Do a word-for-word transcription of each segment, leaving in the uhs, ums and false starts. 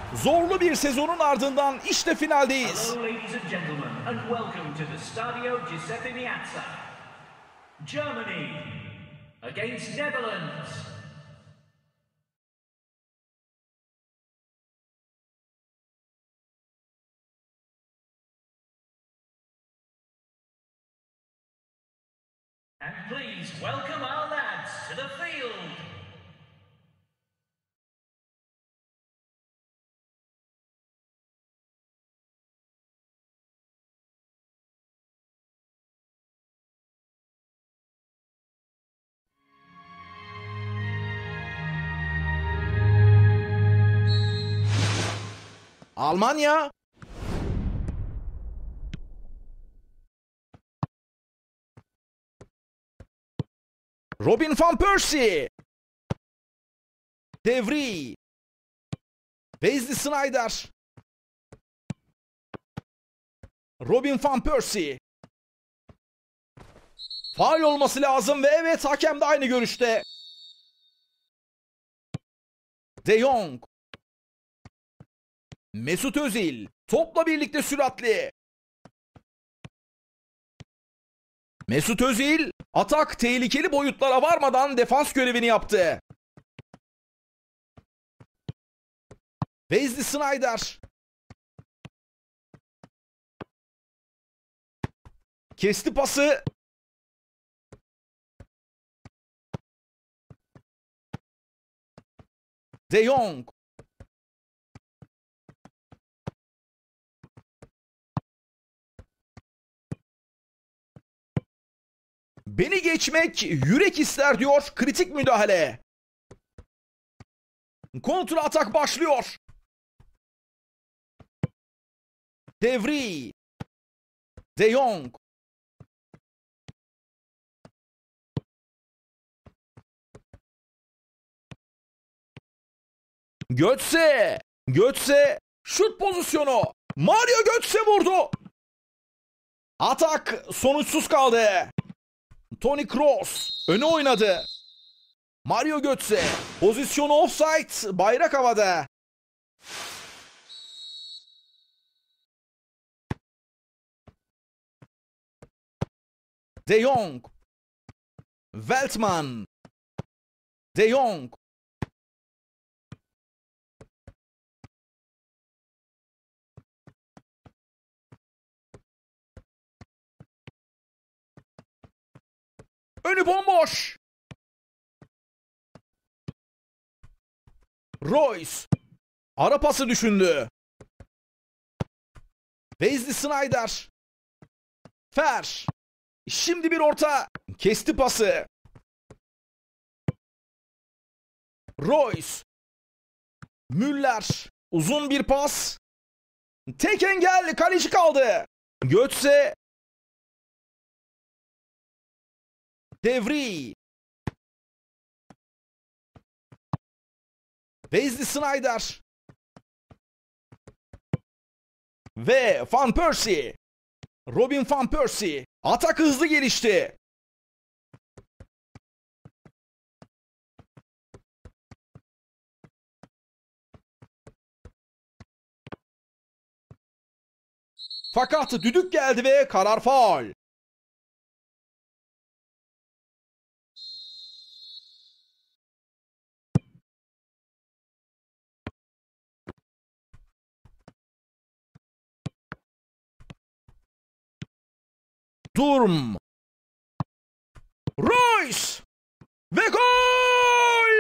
Zorlu bir sezonun ardından işte finaldeyiz. Hello, ladies and gentlemen, and welcome to the Stadio Giuseppe Meazza. Germany against Netherlands. And please welcome our lads to the field. Almanya. Robin van Persie. De Vrij. Wesley Sneijder. Robin van Persie. Faul olması lazım ve evet, hakem de aynı görüşte. De Jong. Mesut Özil. Topla birlikte süratli. Mesut Özil atak tehlikeli boyutlara varmadan defans görevini yaptı. Wesley Sneijder. Kesti pası. De Jong. Beni geçmek yürek ister diyor. Kritik müdahale. Kontra atak başlıyor. De Vrij. De Jong. Götze. Götze. Şut pozisyonu. Mario Götze vurdu. Atak sonuçsuz kaldı. Toni Kroos öne oynadı. Mario Götze. Pozisyonu offside. Bayrak havada. De Jong. Veltman. De Jong. Önü bomboş. Royce. Ara pası düşündü. Wesley Sneijder. Fer. Şimdi bir orta. Kesti pası. Royce. Müller. Uzun bir pas. Tek engel, kaleci kaldı. Götze. De Vrij. Wesley Sneijder. Ve Van Persie. Robin van Persie. Atak hızlı gelişti. Fakat düdük geldi ve karar faul. Durm. Royce. Ve gol!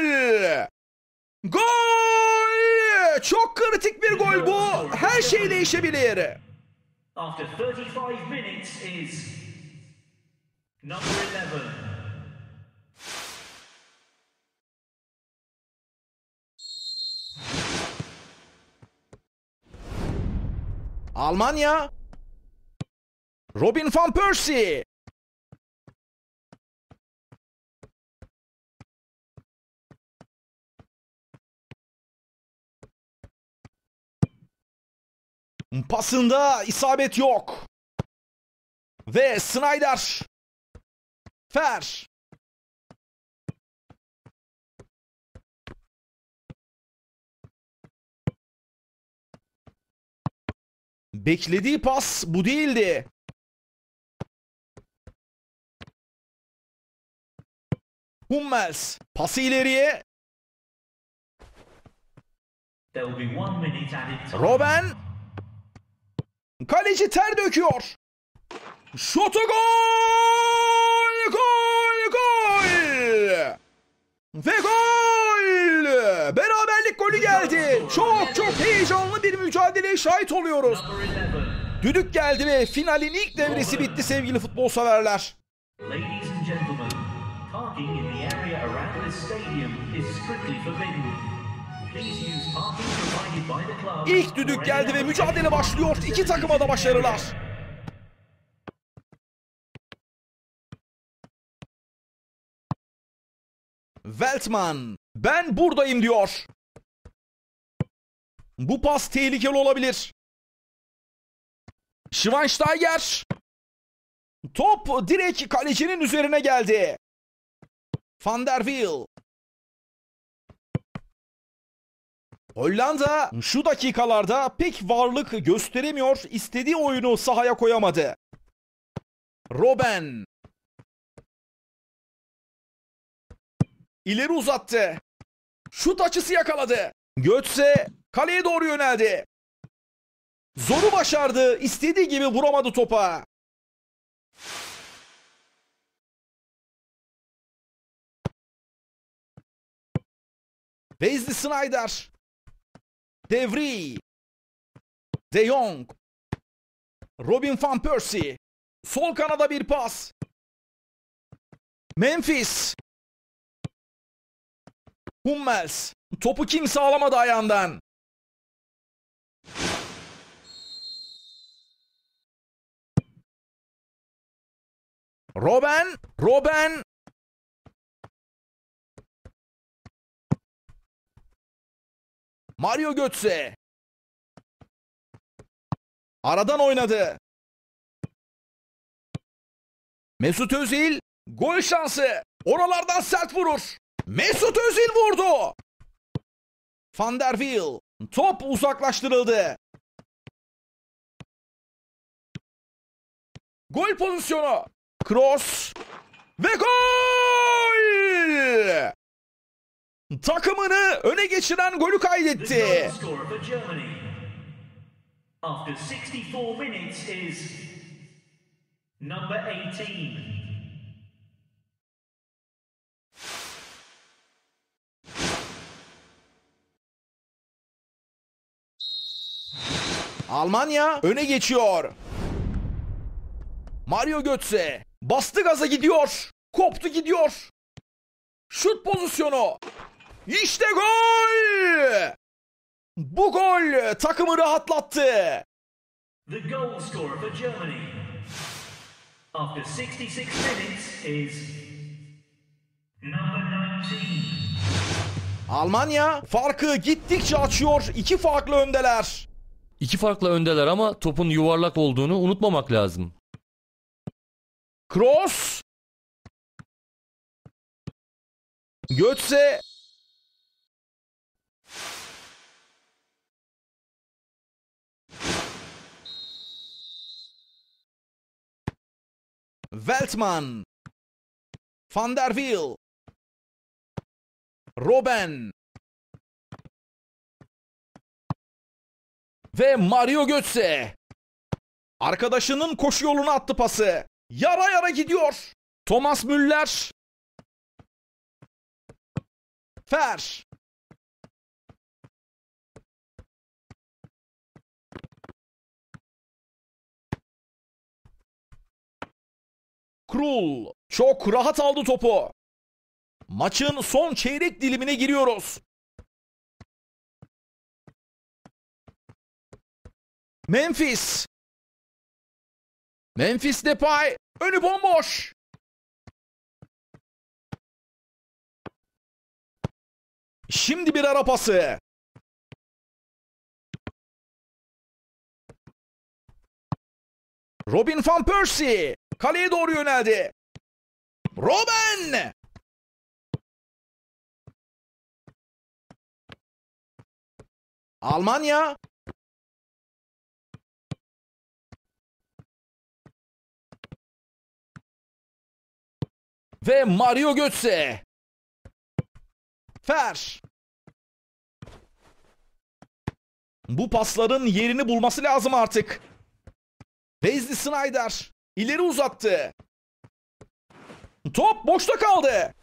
Gol! Çok kritik bir gol bu. Her şey değişebilir. After thirty-five minutes is number eleven. Almanya. Robin van Persie. Pasında isabet yok. Ve Sneijder. Fer. Beklediği pas bu değildi. Hummels pası ileriye. Robben. Kaleci ter döküyor. Şutu gol! Gol! Gol! Ve gol! Beraberlik golü geldi. Çok çok heyecanlı bir mücadeleye şahit oluyoruz. Düdük geldi ve finalin ilk devresi bitti sevgili futbol severler. İlk düdük geldi ve mücadele başlıyor. İki takıma da başarılar. Veltman, ben buradayım diyor. Bu pas tehlikeli olabilir. Schweinsteiger. Top direkt kalecinin üzerine geldi. Van der Wiel. Hollanda şu dakikalarda pek varlık gösteremiyor. İstediği oyunu sahaya koyamadı. Robben. İleri uzattı. Şut açısı yakaladı. Götze kaleye doğru yöneldi. Zoru başardı. İstediği gibi vuramadı topa. Wesley Sneijder. De Vrij. De Jong. Robin van Persie. Sol kanada bir pas. Memphis. Hummels. Topu kimse alamadı ayağından. Robben. Robben. Mario Götze. Aradan oynadı. Mesut Özil. Gol şansı. Oralardan sert vurur. Mesut Özil vurdu. Van der Wiel. Top uzaklaştırıldı. Gol pozisyonu. Kroos. Ve gol! Takımını öne geçiren golü kaydetti. After sixty-four minutes is number eighteen. Almanya öne geçiyor. Mario Götze bastı gaza gidiyor. Koptu gidiyor. Şut pozisyonu. İşte gol! Bu gol takımı rahatlattı. The goal scorer for Germany after sixty-six minutes is number nineteen. Almanya farkı gittikçe açıyor. İki farklı öndeler. İki farklı öndeler ama topun yuvarlak olduğunu unutmamak lazım. Kroos. Götze. Veltman. Van der Wiel. Robben. Ve Mario Götze. Arkadaşının koşu yoluna attı pası. Yara yara gidiyor. Thomas Müller. Fer. Krul çok rahat aldı topu. Maçın son çeyrek dilimine giriyoruz. Memphis. Memphis Depay. Önü bomboş. Şimdi bir ara pası. Robin van Persie. Kaleye doğru yöneldi. Robben. Almanya. Ve Mario Götze. Fer. Bu pasların yerini bulması lazım artık. Wesley Sneijder ileri uzattı. Top boşta kaldı.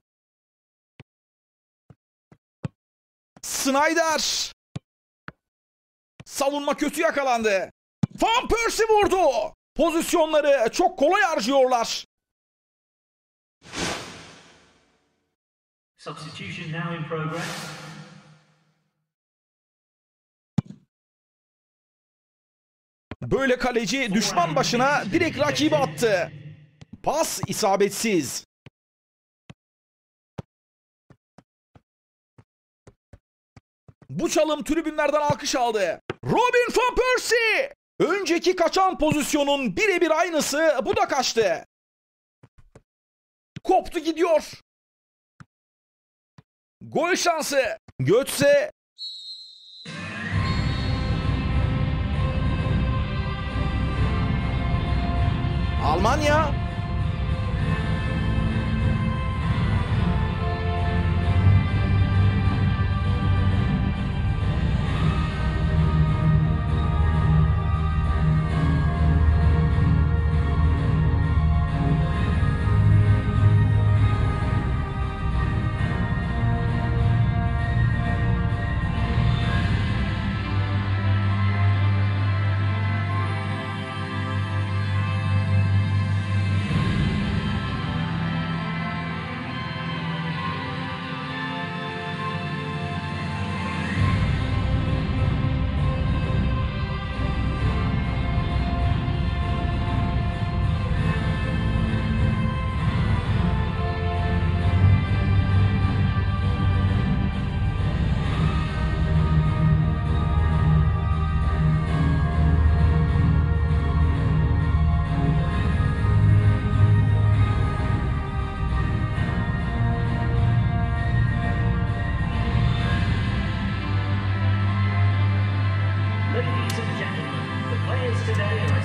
Sneijder. Savunma kötü yakalandı. Van Persie vurdu. Pozisyonları çok kolay harcıyorlar. Substitution now in progress. Böyle kaleci düşman başına direkt rakibi attı. Pas isabetsiz. Bu çalım tribünlerden alkış aldı. Robin van Persie! Önceki kaçan pozisyonun birebir aynısı, bu da kaçtı. Koptu gidiyor. Gol şansı. Götze. Almanya. Ladies and gentlemen, the players today are